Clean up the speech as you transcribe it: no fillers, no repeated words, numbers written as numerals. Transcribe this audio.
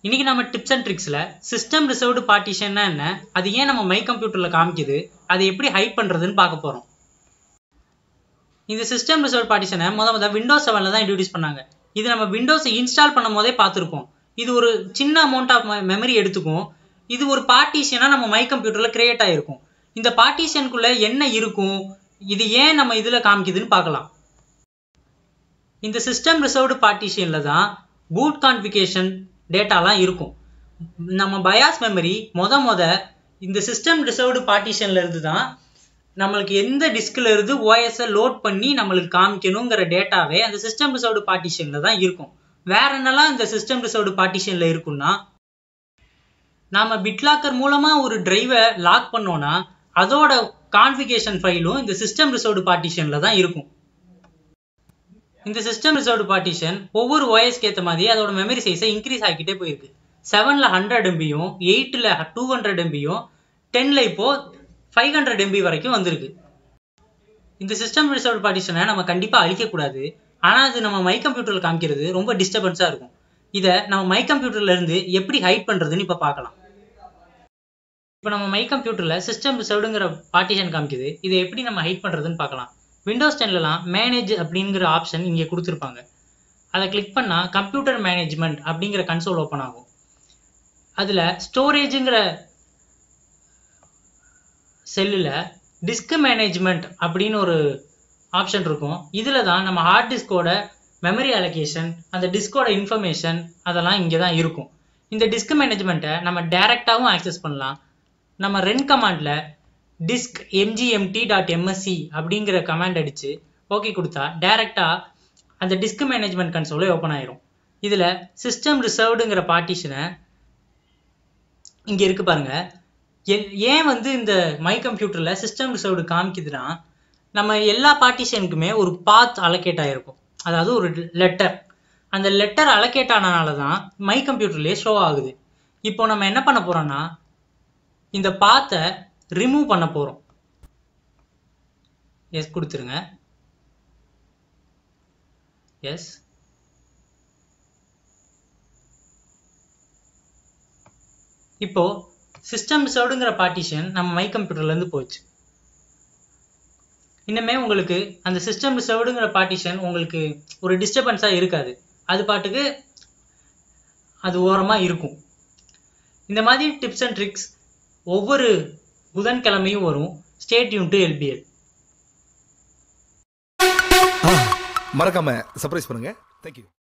இன்னைக்கு நம்ம tips and ட்ரிக்ஸ்ல சிஸ்டம் ரிசர்வ்டு பார்ட்டிஷன்னா என்ன, அது ஏன் நம்ம மை கம்ப்யூட்டர்ல காமிக்குது, அதை எப்படி ஹைட் பண்றதுன்னு பார்க்க போறோம். இந்த சிஸ்டம் ரிசர்வ்டு பார்ட்டிஷனை முத விண்டோஸ் 7ல தான் இன்ட்ரோடியூஸ் பண்ணாங்க. இது நம்ம விண்டோஸ் இன்ஸ்டால் பண்ணும் போதே பார்த்துருப்போம். இது ஒரு சின்ன அமௌண்ட் ஆஃப் மெமரி எடுத்துக்கும். இது ஒரு பார்ட்டிஷனா நம்ம மை கம்ப்யூட்டர்ல கிரியேட் ஆயிருக்கும். இந்த பார்ட்டிஷனுக்குள்ள என்ன இருக்கும், இது ஏன் நம்ம இதுல காமிக்குதுன்னு பார்க்கலாம். இந்த சிஸ்டம் ரிசர்வ்டு பார்ட்டிஷன்ல தான் பூட் கான்ஃபிகரேஷன் டேட்டாலாம் இருக்கும். நம்ம பயாஸ் மெமரி இந்த சிஸ்டம் ரிசர்வ்டு பார்ட்டிஷன்ல இருந்து தான் நம்மளுக்கு எந்த டிஸ்க்ல இருந்து ஓஎஸ்ஐ லோட் பண்ணி நம்மளுக்கு காமிக்கணுங்கிற டேட்டாவே அந்த சிஸ்டம் ரிசர்வ்டு பார்ட்டிஷன்ல தான் இருக்கும். வேற என்னெல்லாம் இந்த சிஸ்டம் ரிசர்வ்டு பார்ட்டிஷன்ல இருக்கும்னா, நாம பிட்லாக்கர் மூலமா ஒரு டிரைவை லாக் பண்ணோம்னா அதோட கான்ஃபிகரேஷன் ஃபைலும் இந்த சிஸ்டம் ரிசர்வ்டு பார்ட்டிஷன்ல தான் இருக்கும். இந்த சிஸ்டம் ரிசர்வ்டு பார்ட்டிஷன் ஒவ்வொரு ஓஎஸ்க்கு ஏற்ற மாதிரி அதோட மெமரி சைஸை இன்க்ரீஸ் ஆகிக்கிட்டே போயிருக்கு. 7ல 100 MBயும் 8ல 200 MBயும் 10ல இப்போ 500 MB வரைக்கும் வந்திருக்கு. இந்த சிஸ்டம் ரிசர்வ்டு பார்ட்டிஷனை நம்ம கண்டிப்பா அழிக்கக்கூடாது. ஆனால் அது நம்ம மை கம்ப்யூட்டர்ல காமிக்கிறது ரொம்ப டிஸ்டர்பன்ஸா இருக்கும். இதை நம்ம மை கம்ப்யூட்டர்ல இருந்து எப்படி ஹைட் பண்றதுன்னு இப்ப பார்க்கலாம். இப்போ நம்ம மை கம்ப்யூட்டர்ல சிஸ்டம் ரிசர்வ்டுங்கிற பார்ட்டிஷன் காமிக்குது. இதை எப்படி நம்ம ஹைட் பண்றதுன்னு பார்க்கலாம். விண்டோஸ் 10லலாம் மேனேஜ் அப்படிங்கிற ஆப்ஷன் இங்கே கொடுத்துருப்பாங்க. அதை கிளிக் பண்ணால் கம்ப்யூட்டர் மேனேஜ்மெண்ட் அப்படிங்கிற கன்சோல் ஓப்பன் ஆகும். அதில் ஸ்டோரேஜுங்கிற செல்லில் டிஸ்க் மேனேஜ்மெண்ட் அப்படின்னு ஒரு ஆப்ஷன் இருக்கும். இதில் தான் நம்ம ஹார்ட் டிஸ்கோட மெமரி அலோகேஷன், அந்த டிஸ்கோட இன்ஃபர்மேஷன் அதெல்லாம் இங்கே தான் இருக்கும். இந்த டிஸ்க் மேனேஜ்மெண்ட்டை நம்ம டைரெக்டாகவும் ஆக்சஸ் பண்ணலாம். நம்ம ரன் கமாண்டில் disk mgmt.msc அப்படிங்கிற கமாண்ட் அடிச்சு ஓகே கொடுத்தா டைரக்டா அந்த டிஸ்க் மேனேஜ்மெண்ட் கன்சோலே ஓப்பன் ஆயிரும். இதுல சிஸ்டம் ரிசர்வ்டுங்கிற பார்ட்டிஷனை இங்க இருக்கு பாருங்க. ஏன் இந்த மை கம்ப்யூட்டர்ல சிஸ்டம் ரிசர்வ்டு காமிக்குதுன்னா, நம்ம எல்லா பார்ட்டிஷனுக்குமே ஒரு பாத் அலோகேட் ஆயிருக்கும். அதாவது ஒரு லெட்டர், அந்த லெட்டர் அலோகேட் ஆனனால தான் மை கம்ப்யூட்டர்லயே ஷோ ஆகுது. இப்போ நம்ம என்ன பண்ண போறோம்னா, இந்த பாத்தை ரிமூவ் பண்ண போறோம். எஸ் கொடுத்துருங்க. எஸ் இப்போ சிஸ்டம் ரிசர்வ்டுங்கிற பார்ட்டிஷன் நம்ம மை கம்ப்யூட்டர்ல இருந்து போச்சு. இன்னுமே உங்களுக்கு அந்த சிஸ்டம் ரிசர்வ்டுங்கிற பார்ட்டிஷன் உங்களுக்கு ஒரு டிஸ்டர்பன்ஸா இருக்காது. அது பாட்டுக்கு அது ஓரமா இருக்கும். இந்த மாதிரி டிப்ஸ் அண்ட் ட்ரிக்ஸ் ஒவ்வொரு புதன்கிழமையும் வரும். Stay tune to LBL. மறக்காம சர்ப்ரைஸ் பண்ணுங்க. Thank you.